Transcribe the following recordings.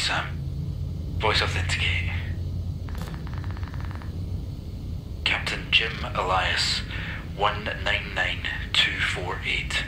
Sam. Voice authenticate. Captain Jim Elias, 199248.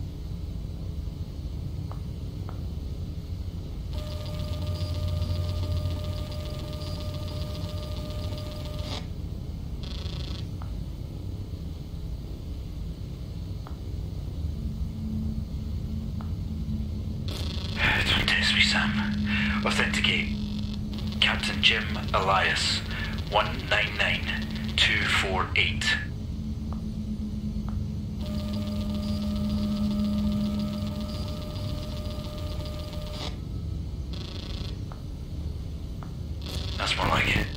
Don't test me, Sam. Authenticate. Captain Jim Elias, 199248. That's more like it.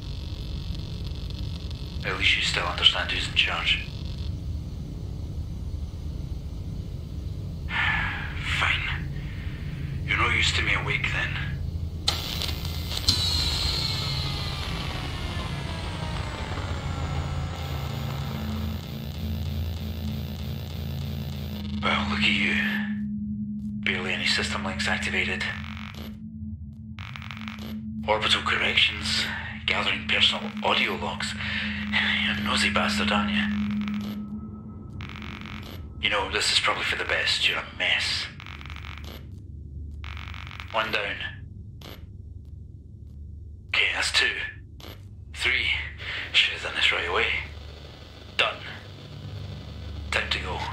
At least you still understand who's in charge. Fine. You're no use to me awake then. Well, look at you. Barely any system links activated. Orbital corrections, gathering personal audio logs. You're a nosy bastard, aren't you? You know, this is probably for the best. You're a mess. One down. Okay, that's 2. 3. Should have done this right away. Done. Time to go.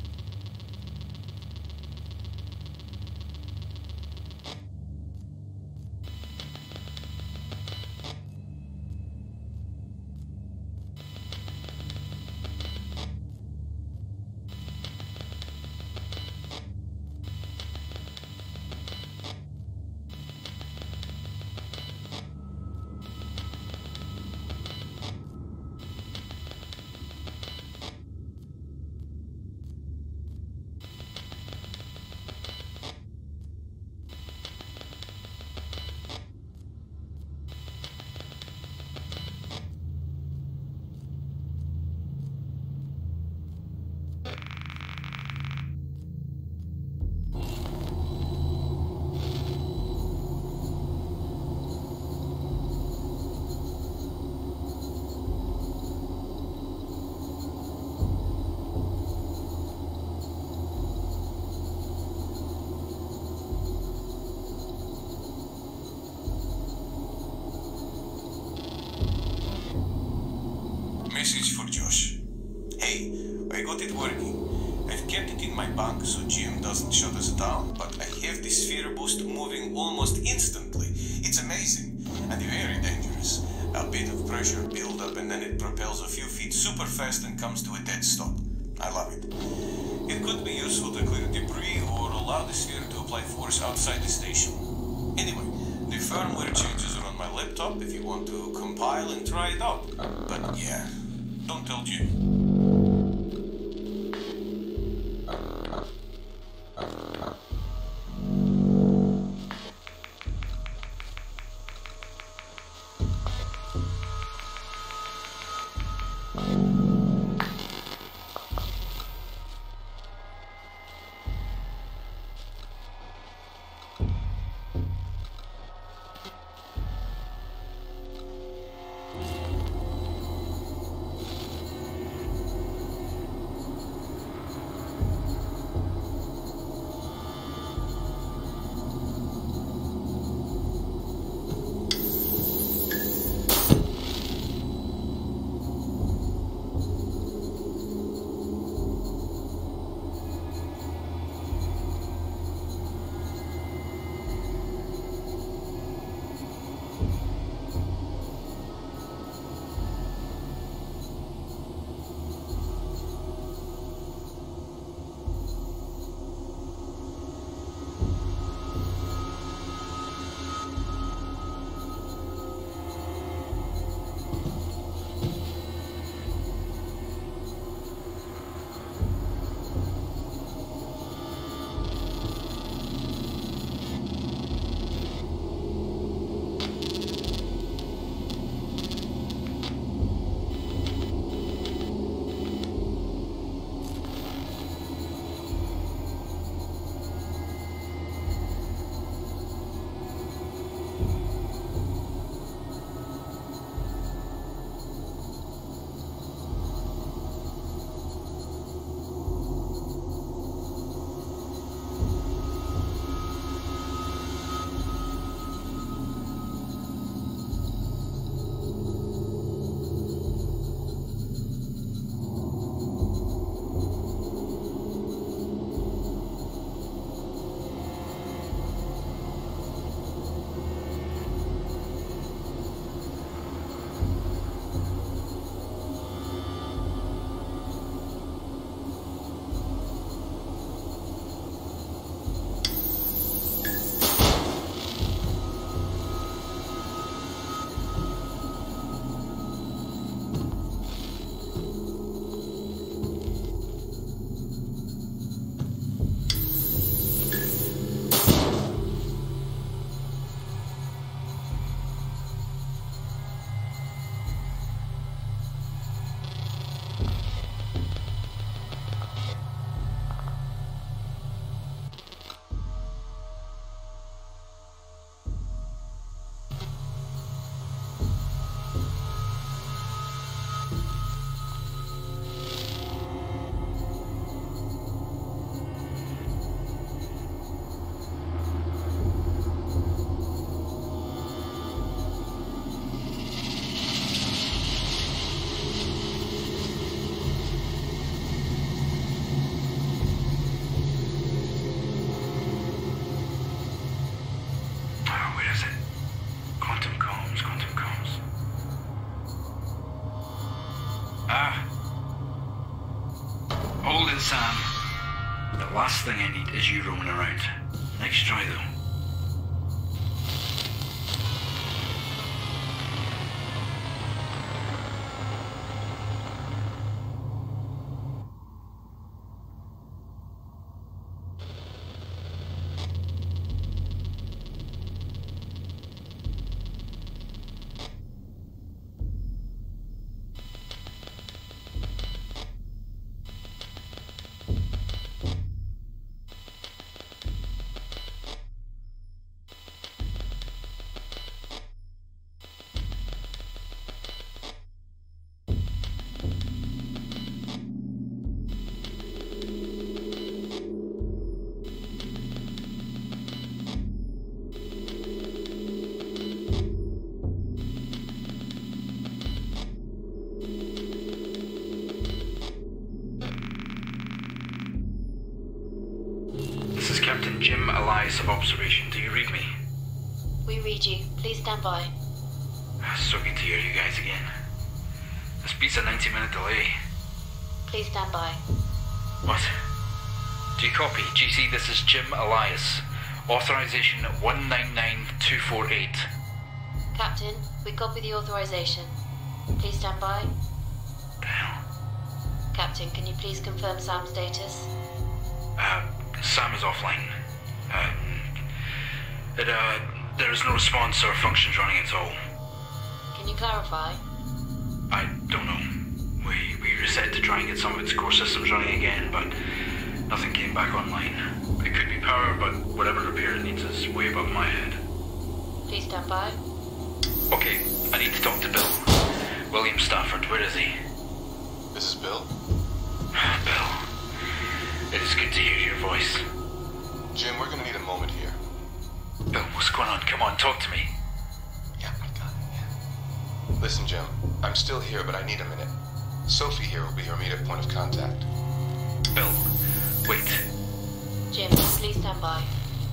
Message for Josh. Hey, I got it working. I've kept it in my bank so Jim doesn't shut us down, but I have the sphere boost moving almost instantly. It's amazing and very dangerous. A bit of pressure build up and then it propels a few feet super fast and comes to a dead stop. I love it. It could be useful to clear debris or allow the sphere to apply force outside the station. Anyway, the firmware changes are on my laptop if you want to compile and try it out. But yeah, don't tell Jim. hold it, Sam. The last thing I need is you roaming around. Nice try, though. This is Captain Jim Elias of Observation. Do you read me? We read you. Please stand by. So good to hear you guys again. This beats a 90-minute delay. Please stand by. What? Do you copy? GC, this is Jim Elias. Authorization 199248. Captain, we copy the authorization. Please stand by. The hell? Captain, can you please confirm Sam's status? Sam is offline. There is no response or functions running at all. Can you clarify? I don't know. We reset to try and get some of its core systems running again, but nothing came back online. It could be power, but whatever repair it needs is way above my head. Please stand by. Okay, I need to talk to Bill. William Stafford, where is he? This is Bill. Bill, it is good to hear your voice. Jim, we're gonna need a moment here. Bill, what's going on? Come on, talk to me. Yeah, I got it, yeah. Listen, Jim, I'm still here, but I need a minute. Sophie here will be your immediate point of contact. Bill, wait. Jim, please stand by.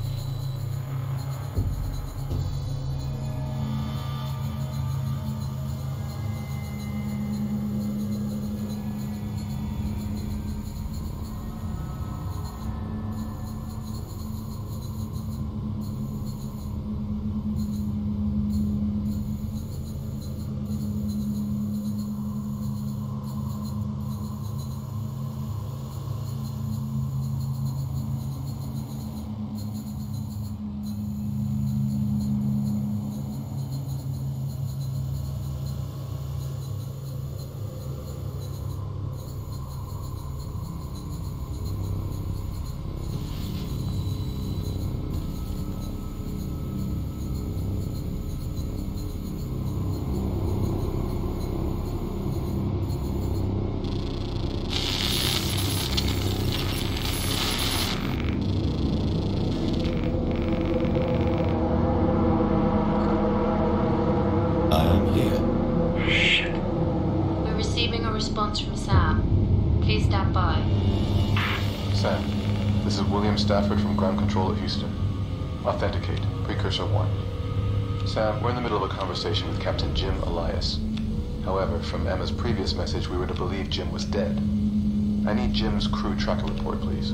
Response from Sam. Please stand by. Sam, this is William Stafford from Ground Control at Houston. Authenticate. Precursor 1. Sam, we're in the middle of a conversation with Captain Jim Elias. However, from Emma's previous message, we were to believe Jim was dead. I need Jim's crew tracker report, please.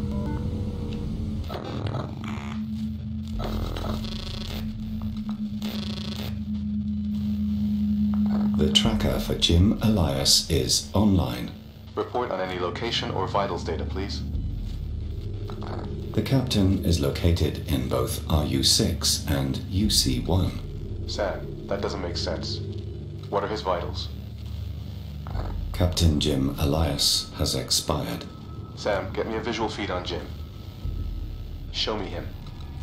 The tracker for Jim Elias is online. Report on any location or vitals data, please. The captain is located in both RU-6 and UC-1. Sam, that doesn't make sense. What are his vitals? Captain Jim Elias has expired. Sam, get me a visual feed on Jim. Show me him.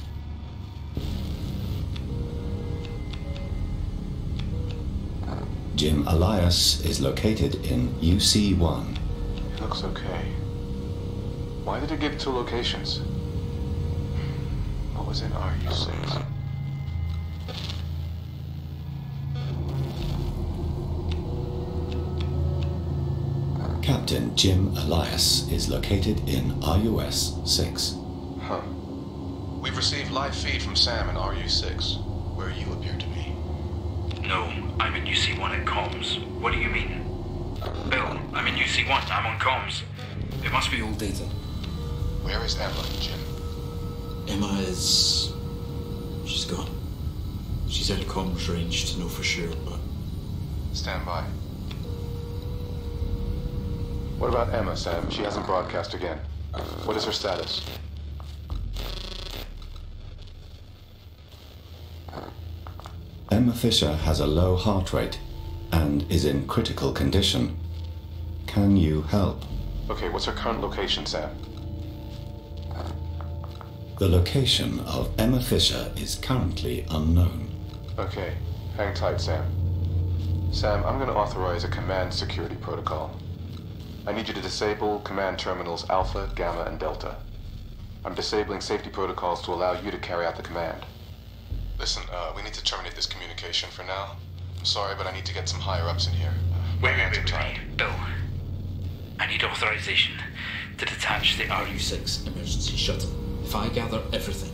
Jim Elias is located in UC-1. He looks okay. Why did it give 2 locations? What was in RU-6? Captain Jim Elias is located in RUS-6. Huh. We've received live feed from Sam in RU-6, where you appear to be. No, I'm in UC-1 at comms. What do you mean? Bill, I'm in UC-1. I'm on comms. It must be old data. Where is Emma, Jim? Emma is... she's gone. She's out of comms range to know for sure, but... Stand by. What about Emma, Sam? She hasn't broadcast again. What is her status? Emma Fisher has a low heart rate and is in critical condition. Can you help? Okay, what's her current location, Sam? The location of Emma Fisher is currently unknown. Okay, hang tight, Sam. Sam, I'm going to authorize a command security protocol. I need you to disable command terminals Alpha, Gamma, and Delta. I'm disabling safety protocols to allow you to carry out the command. Listen, we need to terminate this communication for now. I'm sorry, but I need to get some higher-ups in here. Wait. Bill. I need authorization to detach the RU-6 emergency shuttle. If I gather everything,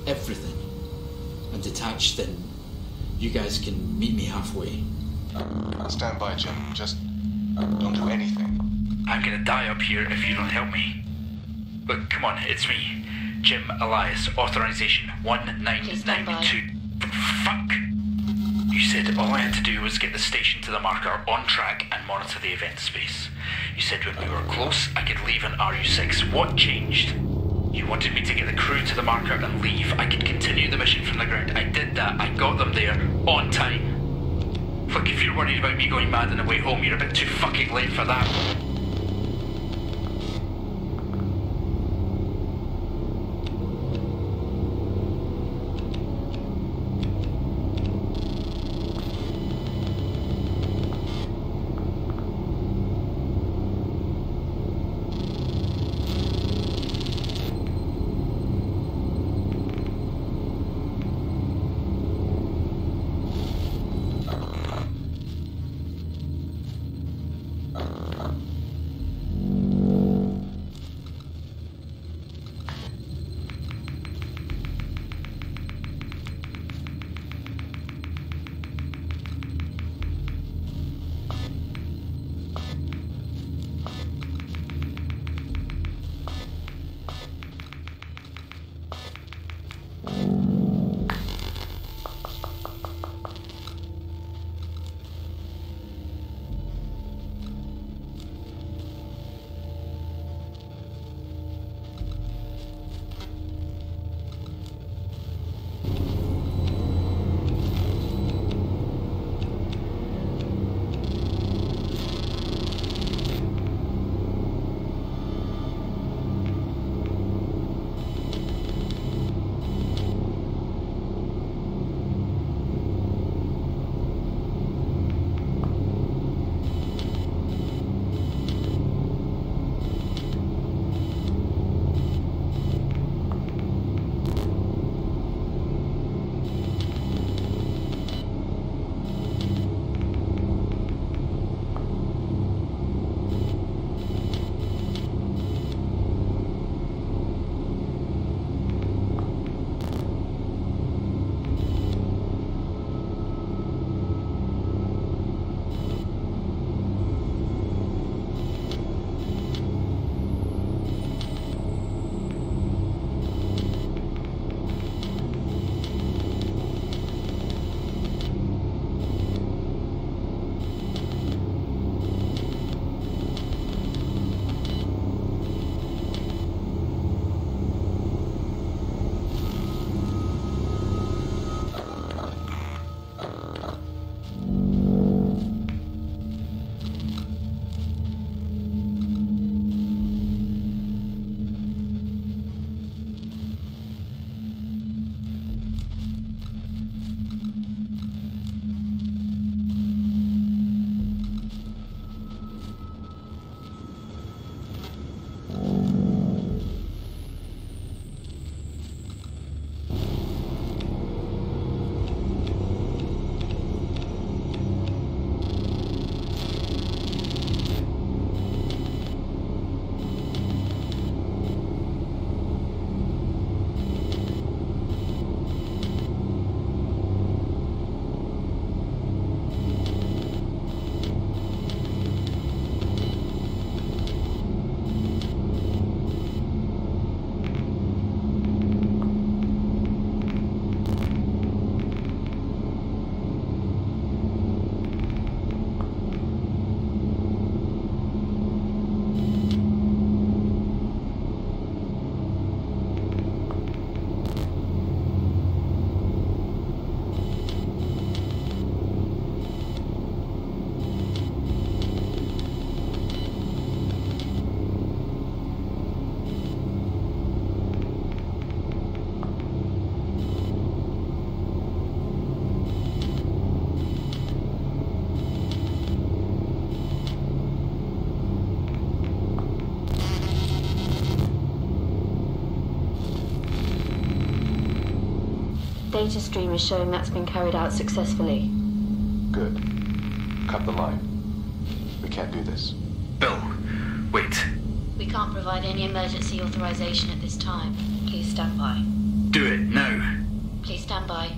and detach, then you guys can meet me halfway. Stand by, Jim. Just don't do anything. I'm gonna die up here if you don't help me. Look, come on, it's me. Jim Elias, authorization 1992. Fuck! You said all I had to do was get the station to the marker on track and monitor the event space. You said when we were close, I could leave an RU-6. What changed? You wanted me to get the crew to the marker and leave. I could continue the mission from the ground. I did that. I got them there on time. Look, if you're worried about me going mad on the way home, you're a bit too fucking late for that. data stream is showing that's been carried out successfully. Good. Cut the line. We can't do this. Bill, wait. We can't provide any emergency authorization at this time. Please stand by. Do it now. Please stand by.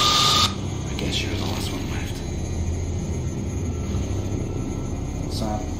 Sam.